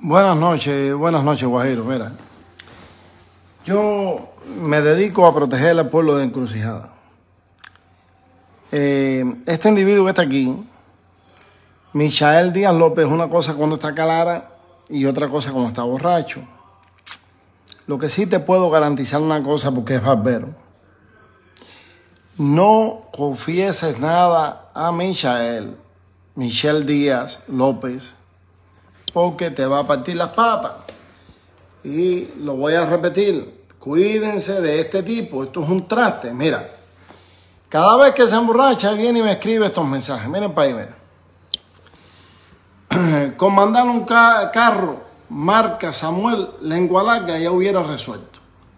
Buenas noches, Guajiro. Mira, yo me dedico a proteger al pueblo de Encrucijada. Este individuo que está aquí, Michael Díaz López, una cosa cuando está clara y otra cosa cuando está borracho. Lo que sí te puedo garantizar una cosa, porque es barbero. No confieses nada a Michael Díaz López, porque te va a partir las patas. Y lo voy a repetir, cuídense de este tipo, esto es un traste. Mira, cada vez que se emborracha viene y me escribe estos mensajes. Miren para ahí, mira. Con mandar un carro marca Samuel lengua larga ya hubiera resuelto.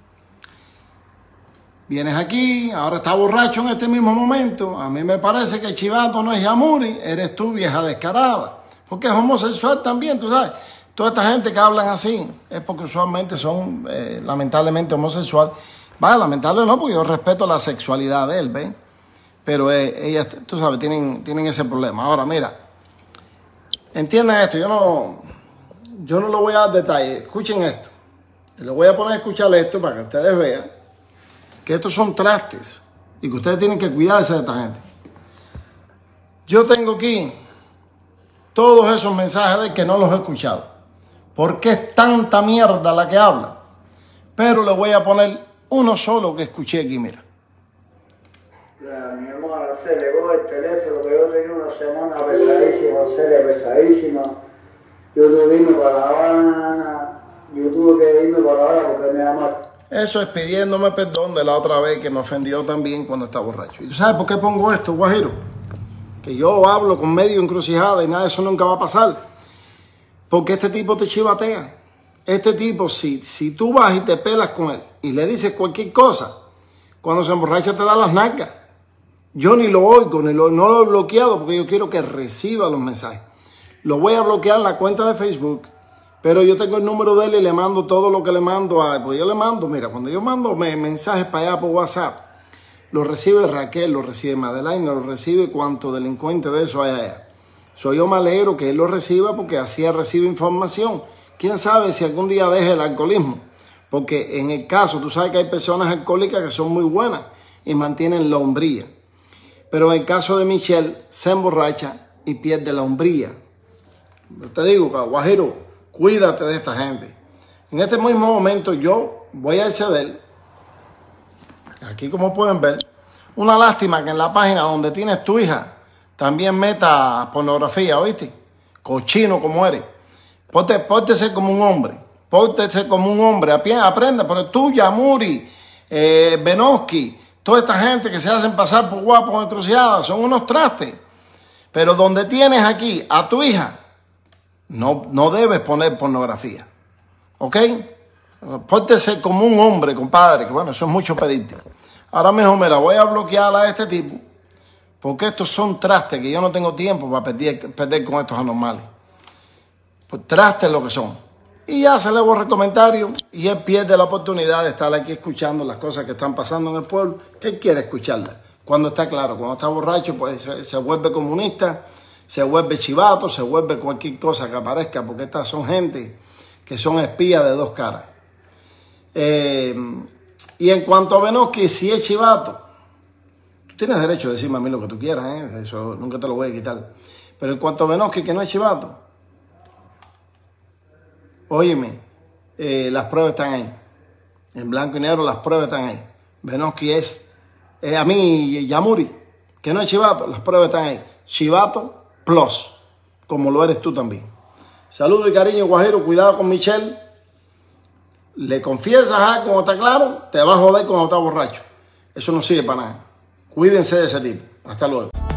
Vienes aquí, ahora está borracho en este mismo momento. A mí me parece que Chivato no es Yamuri, eres tú, vieja descarada. Porque es homosexual también, tú sabes. Toda esta gente que hablan así es porque usualmente son lamentablemente homosexual. Vaya, lamentable no, porque yo respeto la sexualidad de él, ¿ves? Pero ellas, tú sabes, tienen ese problema. Ahora, mira, entiendan esto, yo no le voy a dar detalles. Escuchen esto. Les voy a poner a escuchar esto para que ustedes vean que estos son trastes y que ustedes tienen que cuidarse de esta gente. Yo tengo aquí todos esos mensajes de que no los he escuchado, porque es tanta mierda la que habla. Pero le voy a poner uno solo que escuché aquí, mira. Mi hermano, se le coge el teléfono, que yo tenía una semana pesadísima. Yo tuve que irme para La Habana, porque me llamaron. Eso es pidiéndome perdón de la otra vez que me ofendió también cuando está borracho. ¿Y tú sabes por qué pongo esto, Guajiro? Que yo hablo con medio encrucijada y nada de eso nunca va a pasar. Porque este tipo te chivatea. Este tipo, si tú vas y te pelas con él y le dices cualquier cosa, cuando se emborracha te da las nalgas. Yo ni lo oigo, no lo he bloqueado porque yo quiero que reciba los mensajes. Lo voy a bloquear en la cuenta de Facebook, pero yo tengo el número de él y le mando todo lo que le mando a él. Pues yo le mando, mira, cuando yo mando mensajes para allá por WhatsApp, lo recibe Raquel, lo recibe Madeleine, lo recibe cuanto delincuente de eso hay allá. Yo me alegro que él lo reciba porque así él recibe información. ¿Quién sabe si algún día deje el alcoholismo? Porque en el caso, tú sabes que hay personas alcohólicas que son muy buenas y mantienen la hombría. Pero en el caso de Michelle, se emborracha y pierde la hombría. Yo te digo, Guajiro, cuídate de esta gente. En este mismo momento yo voy a acceder. Aquí, como pueden ver, una lástima que en la página donde tienes tu hija también meta pornografía, ¿oíste? Cochino como eres. Pórtese como un hombre. Pórtese como un hombre. Aprenda, pero tú, Yamuri, Benoski, toda esta gente que se hacen pasar por guapos en Encrucijada son unos trastes. Pero donde tienes aquí a tu hija, no debes poner pornografía. ¿Ok? Pórtese como un hombre, compadre, que bueno, eso es mucho pedirte. Ahora mismo me la voy a bloquear a este tipo, porque estos son trastes que yo no tengo tiempo para perder con estos anormales. Pues trastes lo que son. Y ya se le borra el comentario y él pierde la oportunidad de estar aquí escuchando las cosas que están pasando en el pueblo, que él quiere escucharlas. Cuando está claro, cuando está borracho, pues se vuelve comunista, se vuelve chivato, se vuelve cualquier cosa que aparezca, porque estas son gente que son espías de dos caras. Y en cuanto a Benoski, si es chivato, tú tienes derecho a decirme a mí lo que tú quieras, eso nunca te lo voy a quitar. Pero en cuanto a Benoski, que no es chivato, óyeme, las pruebas están ahí. En blanco y negro las pruebas están ahí. Benoski es a mí, Yamuri, que no es chivato, las pruebas están ahí. Chivato plus, como lo eres tú también. Saludos y cariño, Guajiro, cuidado con Michelle. Le confiesas cuando está claro, te va a joder cuando está borracho. Eso no sirve para nada. Cuídense de ese tipo. Hasta luego.